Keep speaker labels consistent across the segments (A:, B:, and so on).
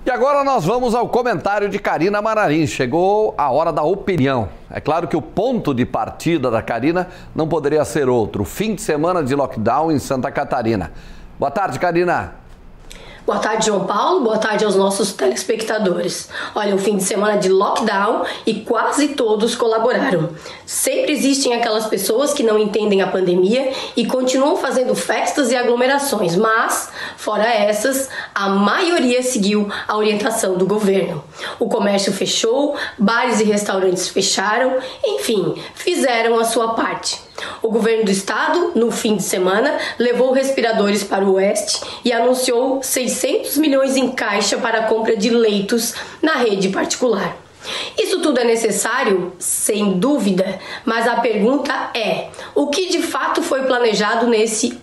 A: E agora nós vamos ao comentário de Karina Mararim. Chegou a hora da opinião. É claro que o ponto de partida da Karina não poderia ser outro. Fim de semana de lockdown em Santa Catarina. Boa tarde, Karina.
B: Boa tarde, João Paulo. Boa tarde aos nossos telespectadores. Olha, o fim de semana de lockdown e quase todos colaboraram. Sempre existem aquelas pessoas que não entendem a pandemia e continuam fazendo festas e aglomerações, mas, fora essas, a maioria seguiu a orientação do governo. O comércio fechou, bares e restaurantes fecharam, enfim, fizeram a sua parte. O governo do estado, no fim de semana, levou respiradores para o oeste e anunciou 600 milhões em caixa para a compra de leitos na rede particular. Isso tudo é necessário? Sem dúvida, mas a pergunta é: o que de fato foi planejado nesse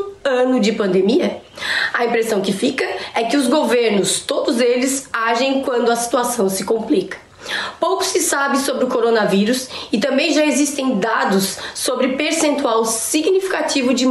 B: ano de pandemia? A impressão que fica é que os governos, todos eles, agem quando a situação se complica. Pouco se sabe sobre o coronavírus e também já existem dados sobre percentual significativo de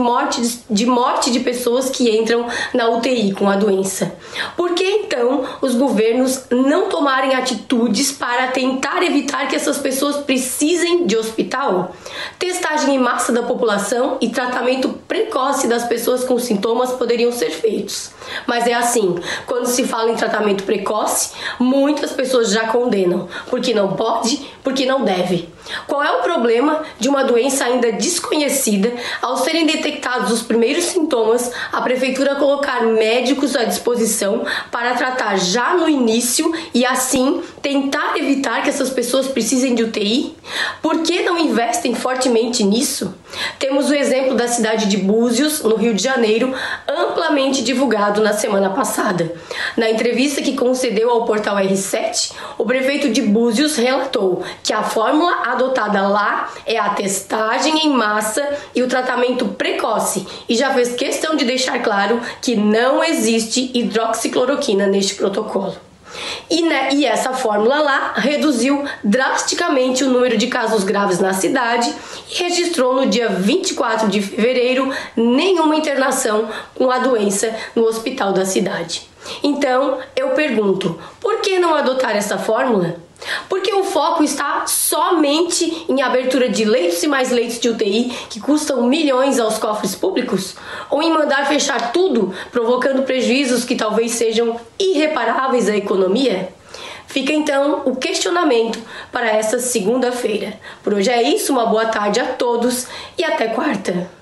B: morte de pessoas que entram na UTI com a doença. Por que então os governos não tomarem atitudes para tentar evitar que essas pessoas precisem de hospital? Testagem em massa da população e tratamento precoce das pessoas com sintomas poderiam ser feitos. Mas é assim, quando se fala em tratamento precoce, muitas pessoas já condenam. Porque não pode, porque não deve. Qual é o problema de uma doença ainda desconhecida? Ao serem detectados os primeiros sintomas, a prefeitura colocar médicos à disposição para tratar já no início e assim tentar evitar que essas pessoas precisem de UTI? Por que não investem fortemente nisso? Temos o exemplo da cidade de Búzios, no Rio de Janeiro, amplamente divulgado na semana passada. Na entrevista que concedeu ao portal R7, o prefeito de Búzios relatou que a fórmula adotada lá é a testagem em massa e o tratamento precoce, e já fez questão de deixar claro que não existe hidroxicloroquina neste protocolo. E essa fórmula lá reduziu drasticamente o número de casos graves na cidade e registrou no dia 24 de fevereiro nenhuma internação com a doença no hospital da cidade. Então, eu pergunto, por que não adotar essa fórmula? Porque o foco está somente em abertura de leitos e mais leitos de UTI que custam milhões aos cofres públicos? Ou em mandar fechar tudo, provocando prejuízos que talvez sejam irreparáveis à economia? Fica então o questionamento para esta segunda-feira. Por hoje é isso, uma boa tarde a todos e até quarta.